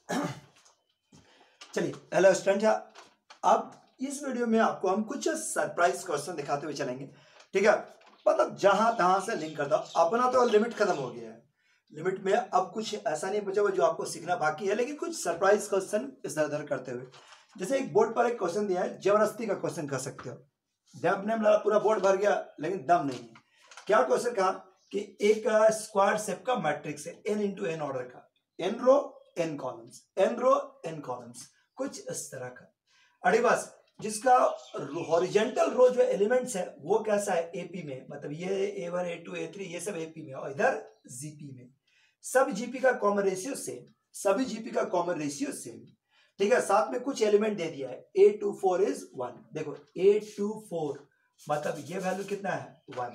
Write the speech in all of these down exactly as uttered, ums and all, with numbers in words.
चलिए hello student, अब इस वीडियो में आपको हम कुछ सरप्राइज क्वेश्चन दिखाते हुए चलेंगे। ठीक है, मतलब जहां तहां से लिंक करता हूं। अपना तो लिमिट खत्म हो गया है, लिमिट में अब कुछ ऐसा नहीं बचा हुआ जो आपको सीखना बाकी है, लेकिन कुछ सरप्राइज क्वेश्चन इधर उधर करते हुए। जैसे एक बोर्ड पर एक क्वेश्चन दिया है, जबरदस्ती का क्वेश्चन कर सकते हो। दम ने मतलब पूरा बोर्ड भर गया लेकिन दम नहीं है। क्या क्वेश्चन कहा कि एक स्क्वायर शेप का मैट्रिक्स है, एन इंटू एन ऑर्डर का, n row n columns, n row n columns, कुछ इस तरह का। अरे बस जिसका हॉरिजेंटल रो जो एलिमेंट्स है वो कैसा है, एपी में, मतलब ये a one a two a three ये सब एपी में, और इधर जीपी में। सब जीपी का कॉमन रेशियो सेम, सभी जीपी का कॉमन रेशियो सेम। ठीक है, साथ में कुछ एलिमेंट दे दिया है, a two four is one. देखो ए टू फोर मतलब ये वैल्यू कितना है, वन।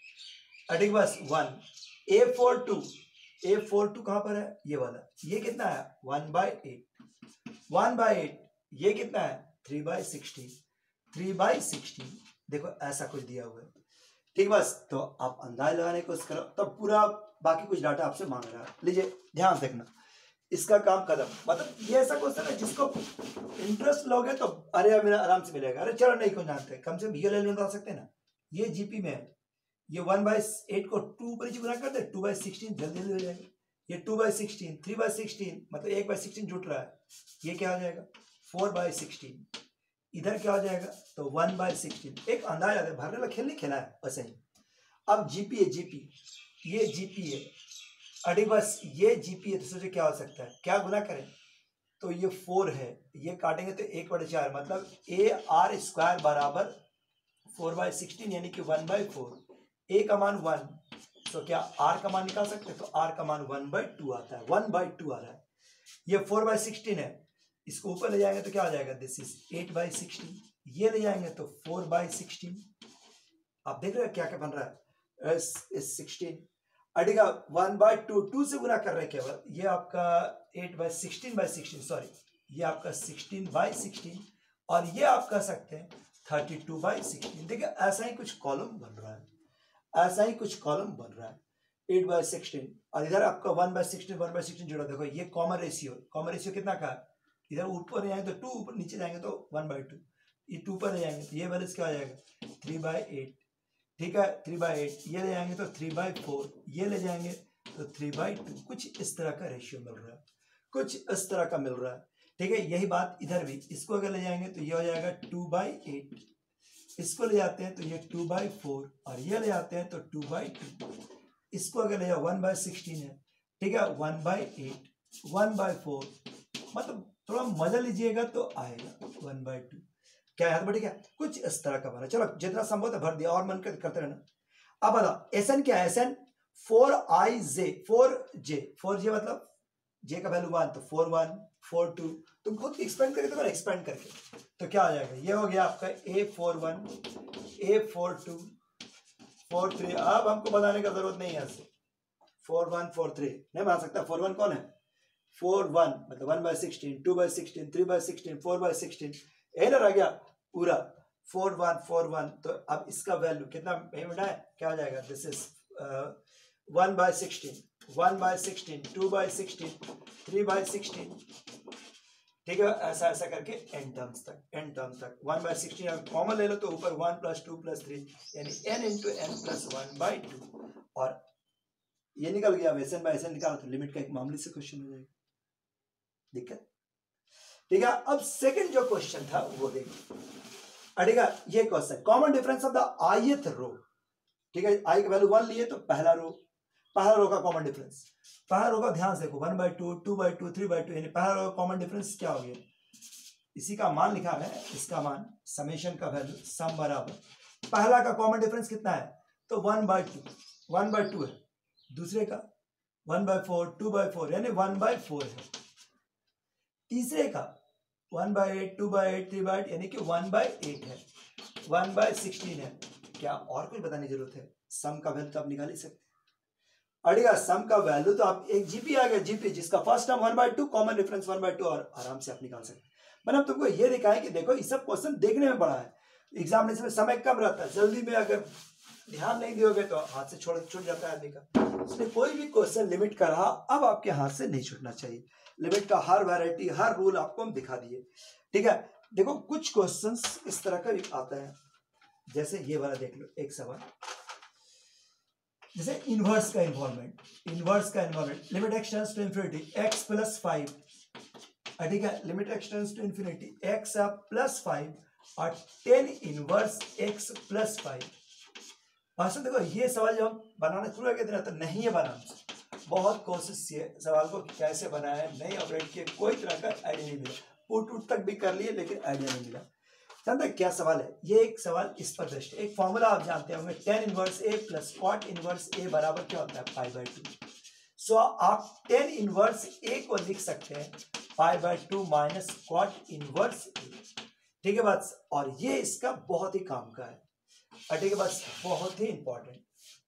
ठीक बस one. A four two, a four two कहां पर है, ये वाला, ये कितना है, one by eight. One by eight ये कितना है, three by sixteen. Three by sixteen देखो ऐसा कुछ दिया हुआ है। ठीक बस, तो आप अंदाज लगाने की कोशिश करो, तो पूरा बाकी कुछ डाटा आपसे मांग रहा है। लीजिए ध्यान देखना, इसका काम कदम, मतलब ये ऐसा क्वेश्चन है जिसको इंटरेस्ट लोगे तो अरे मेरा आराम से मिलेगा। अरे चलो नहीं को जानते, कम से कम ये एलिमेंट बता सकते हैं ना। ये जीपी में है, ये वन बाई एट को टू पर गुना कर दे, टू बाई सिक्सटीन जल्दी जल्दी हो जाएगा। ये two by sixteen, three by sixteen मतलब एक बाई सिक्सटीन जुट रहा है, ये क्या हो जाएगा, फोर बाई सिक्सटीन। इधर क्या हो जाएगा, तो वन बाई सिक्सटीन। एक अंदाज आता है, भरने वाला खेल नहीं खेला है वैसे ही। अब जीपी है, जीपी ये जीपी है, अरे बस ये जीपी है, तो सोचो क्या हो सकता है, क्या गुना करें, तो ये फोर है, ये काटेंगे तो एक बटे चार, मतलब ए आर स्क्वायर बराबर फोर बाई सिक्सटीन यानी कि वन बाई फोर। ए का मान वन, तो क्या आर का मान निकाल सकते हैं, तो आर का मान वन बाई टू आता है, वन बाई टू आ रहा है। ये फोर बाई सिक्सटीन है, इसको ऊपर ले जाएंगे तो क्या हो जाएगा, this is eight by sixteen. ये ले जाएंगे तो फोर बाई सिक्सटीन। आप देख रहे हो क्या क्या बन रहा है, सिक्सटीन अड़ेगा वन बाई टू, टू से गुना कर रहे हैं केवल। ये आपका eight by sixteen by sixteen, sorry ये आपका सिक्सटीन बाई सिक्सटीन, और ये आप कह सकते हैं थर्टी टू बाई सिक्सटीन। देखिए ऐसा ही कुछ कॉलम बन रहा है, ऐसा ही कुछ कॉलम बन रहा है, एट बाई सिक्सटीन, और इधर आपका one by sixteen, one by sixteen जुड़ा। देखो ये कॉमन रेशियो, कॉमन रेशियो कितना का है, इधर ऊपर जाएंगे तो टू, ऊपर नीचे जाएंगे तो वन बाई टू, ये टू पर ले जाएंगे तो ये वैल्यू क्या आ जाएगा, थ्री बाई एट। ठीक है, थ्री बाई एट, ये ले जाएंगे तो थ्री बाई फोर, ये ले जाएंगे तो थ्री बाई टू। कुछ इस तरह का रेशियो मिल रहा है, कुछ इस तरह का मिल रहा है। ठीक है, यही बात इधर भी, इसको अगर ले जाएंगे तो ये हो जाएगा टू बाई एट, इसको ले जाते हैं तो ये टू बाई फोर, और ये ले जाते हैं तो टू बाई टू। इसको अगर ले जाओ वन बाई सिक्सटीन है, ठीक है, one by eight, one by four, मतलब थोड़ा मजा लीजिएगा तो आएगा वन बाई टू। क्या याद बढ़ गया, कुछ इस तरह का बना। चलो जितना संभव है भर दिया, और मन कर, करते रहना। अब बताओ एस एन क्या है, S n four i j, four j, four j मतलब जे का वैल्यू वन, तो फोर वन फोर टू, तुम खुद एक्सपेंड करके तो एक्सपेंड करके तो क्या आ जाएगा, ये हो गया आपका a four one, a four two, four three. अब हमको बताने का जरूरत नहीं है, फोर वन फोर थ्री नहीं बना सकता। फोर वन कौन है, फोर वन मतलब one by sixteen, two by sixteen, three by sixteen, four by sixteen, यही ना रह गया पूरा, फोर वन फोर वन। तो अब इसका वैल्यू कितना पेमेंट है, क्या हो जाएगा, this is one by sixteen, one by sixteen, two by sixteen, three by sixteen. ठीक है, ऐसा ऐसा करके एन टर्म्स तक, एन टर्म्स तक वन बाई सिक्सटीन अगर कॉमन ले लो तो ऊपर one plus two plus three, यानी n into n plus one by two, और ये निकल गया। S n by S n निकालो तो लिमिट का एक मामले से क्वेश्चन हो जाएगा, दिक्कत। ठीक है, अब सेकंड जो क्वेश्चन था वो देखिए। अड़ेगा ये question, common difference of the ith row. ठीक है, आई का वैल्यू वन लिए तो पहला रो, पहला रो का कॉमन डिफरेंस, पहला रो का ध्यान से देखो, one by two, two by two, three by two, यानी पहला रो का कॉमन डिफरेंस क्या हो गया, इसी का मान लिखा है, इसका मान समेशन का वैल्यू सम बराबर, पहला का कॉमन डिफरेंस कितना है, तो one by two, one by two है, दूसरे का one by four, two by four यानी वन बाई फोर है, तीसरे का one by eight, two by eight, three by eight यानी कि वन बाई एट है, वन बाई सिक्सटीन है। क्या और कुछ बताने की जरूरत है, सम का वैल्यू तो आप निकाल ही सकते हैं। अड़ेगा सम का वैल्यू तो आप, एक जीपी आ गया, जीपी जिसका first term one by two, common difference one by two, और आराम से आप निकाल सकते हैं। मैंने तुमको ये दिखाया कि देखो ये सब क्वेश्चन देखने में बड़ा है, एग्जामिनेशन में समय कम रहता है, जल्दी में अगर ध्यान नहीं दियोगे तो हाथ से छोड़ छूट जाता है आदमी का। इसलिए कोई भी क्वेश्चन लिमिट का रहा अब आपके हाथ से नहीं छूटना चाहिए। लिमिट का हर वैरायटी हर रूल आपको हम दिखा दिए, ठीक है। देखो कुछ क्वेश्चंस इस तरह का भी आता है, जैसे ये वाला देख लो एक सवाल, जैसे इनवर्स का इन्वॉल्वमेंट, इनवर्स का involvement limit x tends to infinity x plus five, ठीक है, limit x tends to infinity x plus five और tan inverse x plus five. भाषण देखो ये सवाल जब हम बनाना शुरू कर देना तो नहीं है बनाना, बहुत कोशिश किए सवाल को कैसे बनाया, नहीं ऑपरेट किए, कोई तरह का आइडिया नहीं मिला, पुट उट तक भी कर लिए लेकिन आइडिया नहीं मिला। जानते हैं क्या सवाल है, ये एक सवाल इस पर बेस्ट है। एक फॉर्मूला आप जानते होंगे, tan inverse a plus cot inverse a बराबर क्या होता है, पाई बाय टू। सो आप टेन इनवर्स ए को लिख सकते हैं pi by two minus cot inverse a, ठीक है बस। और ये इसका बहुत ही काम का है, ठीक है बस, बहुत ही इंपॉर्टेंट।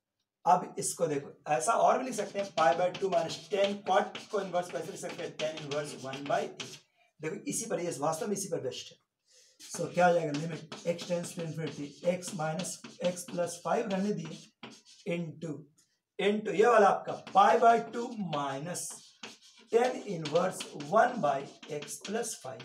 अब इसको देखो ऐसा और भी लिख सकते हैं, pi by two minus tan cot को इनवर्स कैसे लिख सकते हैं, tan inverse one by a. देखो इसी पर, ये वास्तव में इसी पर बेस्ट है। सो so, क्या हो जाएगा, limit x tends to infinity x minus x plus five रहने दिए इनटू इनटू ये वाला आपका pi by two minus tan inverse one by x plus five,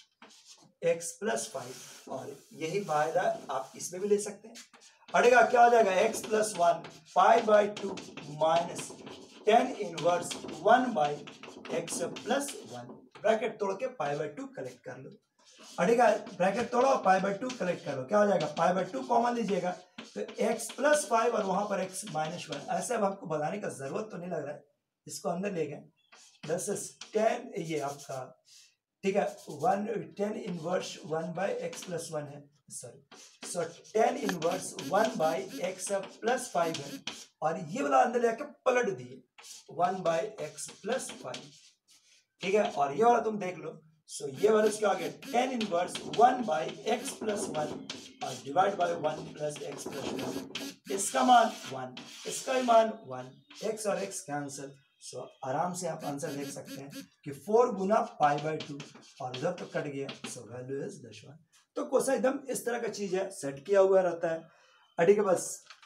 x plus five. और यही फायदा आप इसमें भी ले सकते हैं। अड़ेगा क्या हो जाएगा, x plus one pi by two minus tan inverse one by x plus one. Bracket तोड़ के पाई बाय टू कलेक्ट कर लो, अड़ेगा ब्रैकेट तोड़ो पाई बाय टू कलेक्ट कर लो, क्या हो जाएगा, पाई बाय टू कॉमन लीजिएगा तो एक्स प्लस फाइव और वहां पर एक्स माइनस वन। ऐसे अब आपको बताने का जरूरत तो नहीं लग रहा है, इसको अंदर ले गए, दस टेन ये आपका, ठीक है, one tan inverse one by x plus one है, sorry so tan inverse one by x plus five है, और ये वाला अंदर लेके पलट दिए one by x plus five, ठीक है। और ये वाला तुम देख लो, सो so, ये वाला इसके आगे tan inverse one by x plus one और divide by one plus x plus one, इसका मान वन, इसका ही मान वन, एक्स और एक्स कैंसिल। सो so, आराम से आप आंसर देख सकते हैं कि फोर गुना पाई बाय टू और इधर तो कट गया, सो वैल्यू इज दस वन। तो क्वेश्चन एकदम इस तरह का चीज है, सेट किया हुआ रहता है, ठीक है बस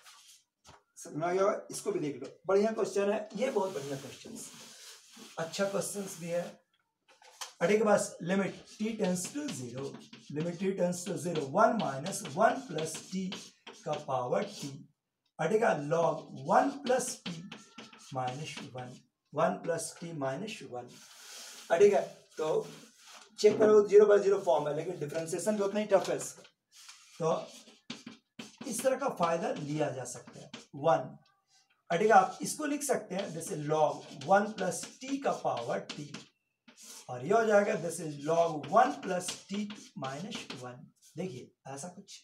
समझ गया। इसको भी देख लो, बढ़िया क्वेश्चन है ये, बहुत बढ़िया क्वेश्चन, अच्छा क्वेश्चन भी है, ठीक है बस। Limit t tends to zero, limit t tends to zero one minus one plus t का पावर टी, ठीक है, log one plus t minus one, one plus t minus one, ठीक है। तो चेक करो जीरो बाय जीरो फॉर्म है, लेकिन differentiation भी उतना ही टफ है इसका, तो इस तरह का फायदा लिया जा सकता है। वन, ठीक है, आप इसको लिख सकते हैं जैसे लॉग वन प्लस टी का पावर टी, और ये हो जाएगा this is log one plus t minus one. देखिए ऐसा कुछ,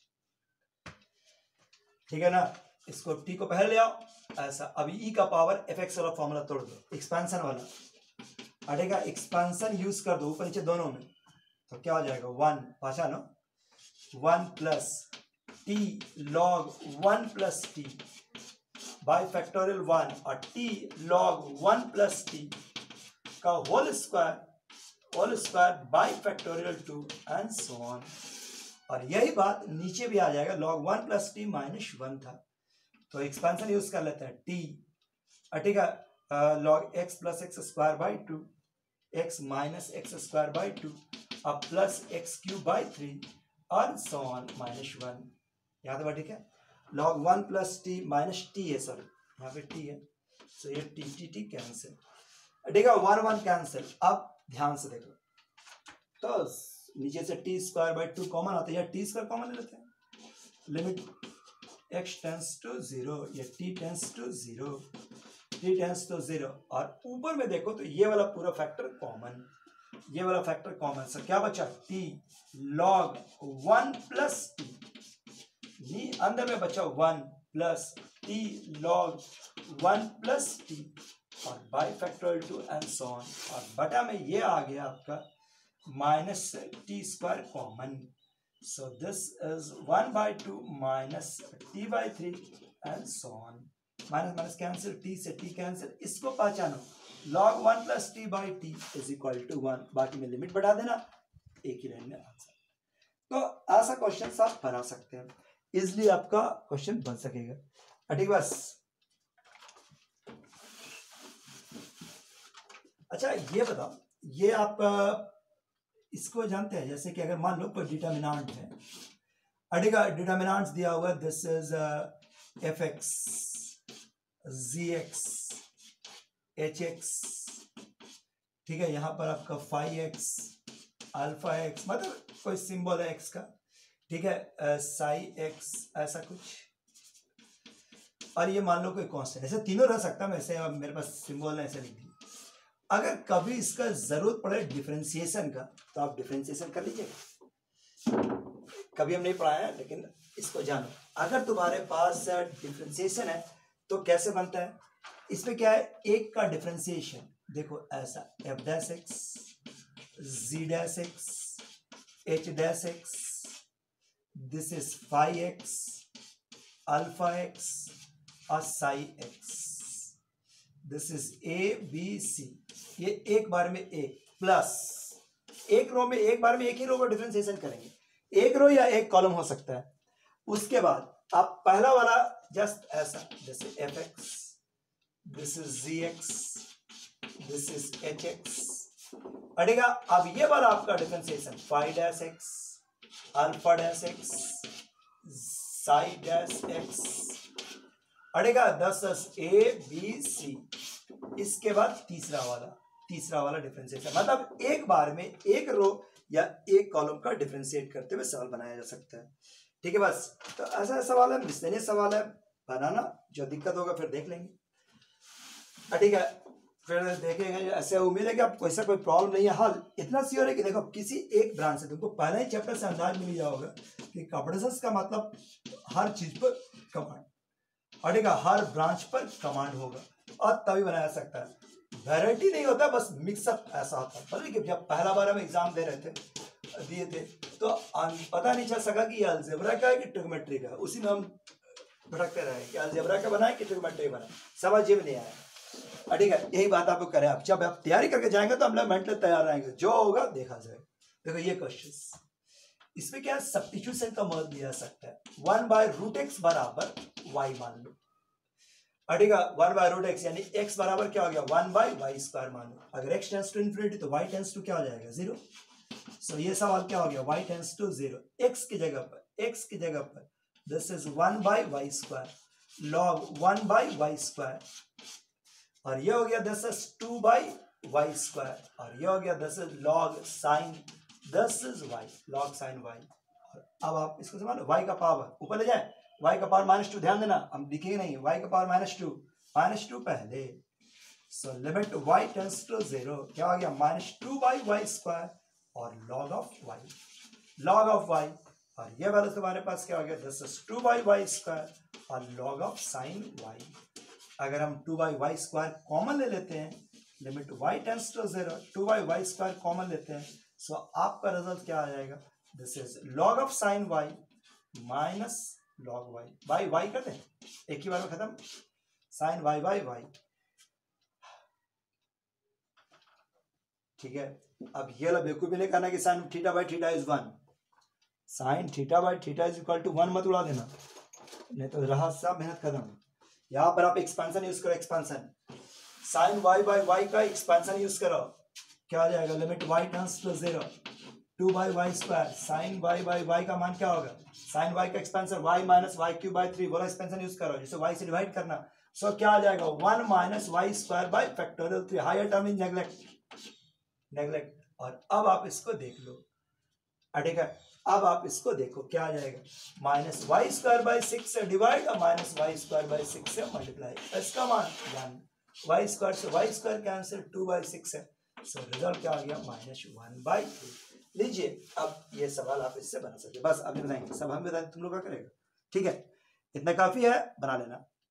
ठीक है ना, इसको टी को पहले ले आओ ऐसा। अभी ई का पावर एफ एक्स वाला फॉर्मूला तोड़ दो, एक्सपेंशन वाला, अटेगा एक्सपेंशन यूज कर दो ऊपर नीचे दोनों में, तो क्या हो जाएगा, वन पहचानो, one plus t log one plus t by factorial one, और t log one plus t का whole square, whole square by factorial two and so on. और यही बात नीचे भी आ जाएगा, log one plus t minus one था, तो एक्सपेंशन यूज कर लेते हैं, टी, ठीक है, log x plus x square by two, x minus x square by two, अब plus x cube by three और सो ऑन माइनस वन। याद है, ठीक है, log one plus t minus t है, सॉरी यहाँ पे टी है, सो ये टी टी टी कैंसिल, ठीक है, वन वन कैंसिल। अब ध्यान से देखो, तो नीचे से t square by two common आता है, या टी स्क्वायर कॉमन ले लेते हैं, limit x tends to zero, या t tends to zero, t tends to zero, और ऊपर में देखो तो ये वाला पूरा फैक्टर कॉमन, ये वाला फैक्टर कॉमन, सो क्या बचा, t log one plus t, अंदर में बचा one plus t log one plus t और by factorial two and so on, और बटा में ये आ गया आपका minus t square common, so this is one by two minus t by three and so on, minus minus cancel, t से t cancel, इसको पहचानो, log one plus t by t is equal to one, बाकी में limit बढ़ा देना, एक ही line में answer. तो ऐसा क्वेश्चन आप बना सकते हैं। इजिली आपका क्वेश्चन बन सकेगा। ठीक है बस। अच्छा ये बताओ, ये आप इसको जानते हैं, जैसे कि अगर मान लो कोई डिटर्मिनेंट है, अडेगा डिटर्मिनेंट्स दिया हुआ, this is f x, g x, h x, ठीक है, यहां पर आपका फाइव एक्स, अल्फा एक्स, मतलब कोई सिंबल है एक्स का, ठीक है, साई एक्स, ऐसा कुछ, और ये मान लो कोई कांस्टेंट, ऐसे तीनों रह सकता है, ऐसे मेरे पास सिंबल है, ऐसे लिख दी। अगर कभी इसका जरूरत पड़े डिफरेंशिएशन का, तो आप डिफरेंशिएशन कर लीजिएगा। कभी हम नहीं पढ़ाया है, लेकिन इसको जानो। अगर तुम्हारे पास डिफरेंशिएशन है तो कैसे बनता है, इसमें क्या है, एक का डिफरेंशिएशन देखो ऐसा, f dash x, g dash x, h dash x, this is five x, alpha x और psi x, this is a b c. ये एक बार में एक प्लस, एक रो में एक बार में एक ही रो का डिफरेंशिएशन करेंगे, एक रो या एक कॉलम हो सकता है। उसके बाद आप पहला वाला जस्ट ऐसा, जैसे f x, this is g x, this is h x, पड़ेगा। अब ये वाला आपका differentiation five dash x, alpha dash x, psi dash x, पड़ेगा दस ए बी सी। इसके बाद तीसरा वाला, तीसरा वाला डिफरेंशिएशन, मतलब एक बार में एक रो या एक कॉलम का डिफरेंशिएट करते हुए सवाल बनाया जा सकता है। ठीक है बस। तो ऐसा सवाल है, मिसलेनियस सवाल है, बनाना, जो दिक्कत होगा फिर देख लेंगे। ठीक है, फिर देखेंगे। ऐसे उम्मीद है कि आपको ऐसा कोई प्रॉब्लम नहीं है। हाल इतना श्योर है कि देखो किसी एक ब्रांच से तुमको पहले ही चैप्टर से अंदाज मिल गया होगा कि कंप्यूटर का मतलब हर चीज पर कमांड, ठीक है, हर ब्रांच पर कमांड होगा और तभी बनाया जा सकता है। वैरायटी नहीं होता, बस मिक्सअप ऐसा होता है। मतलब कि जब पहला बार हम एग्जाम दे रहे थे, दिए थे, तो पता नहीं चल सका कि ये अलजेब्रा का है कि ट्रिग्नोमेट्री का, उसी में हम भटकते रहे कि अलजेब्रा का बनाए कि ट्रिग्नोमेट्री बनाए, समझ में नहीं आया। ठीक है, यही बात आपको करें। आप जब आप तैयारी करके जाएंगे तो हम लोग मेंटली तैयार रहेंगे, जो होगा देखा जाएगा। देखो ये क्वेश्चन, इसमें क्या सब्स्टिट्यूशन का मत दिया सकता है। वन बाय रूट एक्स बराबर वाई मान लो, ठीक है, वन बाय रूट एक्स यानी एक्स बराबर क्या हो गया, वन बाय वाई स्क्वायर मान लो। अगर एक्स टेंस टू इन्फिनिटी तो वाई टेंस टू क्या हो जाएगा, जीरो। सो ये सवाल क्या हो गया, y tends to zero. X की जगह पर, एक्स की जगह पर this is one by y square, log one by y square, और ये हो गया this is two by y square, और ये हो गया this is log sine this is y, log sine y. अब आप इसको समझ, वाई का पावर ऊपर ले जाए, y का पावर माइनस टू, ध्यान देना हम लिखेंगे नहीं, y का power minus two, minus two पहले। So limit y tends to zero, क्या हो गया, minus two by y square और log of y, log of y, और ये वाला तुम्हारे पास क्या हो गया, this is two by y square और लॉग ऑफ साइन y। अगर हम two by y square common ले लेते हैं, limit y tends to zero, two by y square common लेते हैं, सो आपका रिजल्ट क्या आ जाएगा, this is log of sine y minus log y, by y करते हैं, एक ही बार में खत्म, साइन वाई बाई वाई। ठीक है, अब ये वाला बेवकूफी नहीं करना कि sine theta by theta is one, sine theta by theta is equal to one मत उड़ा देना, नहीं तो रहा सब मेहनत खत्म। यहां पर आप एक्सपेंशन यूज करो, expansion, sine y by y का एक्सपेंशन यूज करो, क्या आ जाएगा, limit y tends to zero, two by y square, sine y by y का मान क्या होगा, साइन वाई का expansion y minus y cube by three, बोला एक्सपेंशन यूज करो, जिसे वाई से डिवाइड करना। सो so, क्या आ जाएगा, one minus y square by factorial three, higher term इन नेग्लेक्ट, नेग्लेक्ट। और अब आप इसको देख लो, ठीक है, अब आप इसको देखो क्या आ जाएगा, minus y square by six से डिवाइड और minus y square by six से मल्टीप्लाई, इसका मान वन, वाई स्क्वायर से y square cancel, two by six है, सो रिजल्ट क्या आ गया, माइनस वन बाई टू। लीजिए, अब ये सवाल आप इससे बना सकते, बस अभी बनाएंगे, सब हम बताएंगे, तुम लोग क्या करेगा। ठीक है, इतना काफी है, बना लेना।